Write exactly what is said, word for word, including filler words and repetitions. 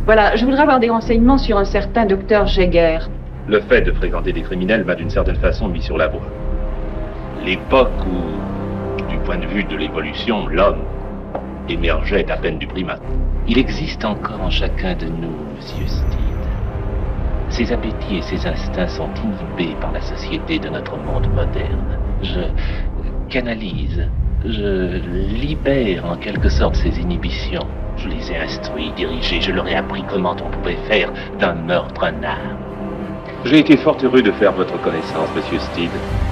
Voilà, je voudrais avoir des renseignements sur un certain docteur Jäger. Le fait de fréquenter des criminels m'a d'une certaine façon mis sur la voie. L'époque où, du point de vue de l'évolution, l'homme émergeait à peine du primate. Il existe encore en chacun de nous, monsieur Steed. Ses appétits et ses instincts sont inhibés par la société de notre monde moderne. Je canalise, je libère en quelque sorte ces inhibitions. Je les ai instruits, dirigés, je leur ai appris comment on pouvait faire d'un meurtre un art. J'ai été fort heureux de faire votre connaissance, monsieur Steed.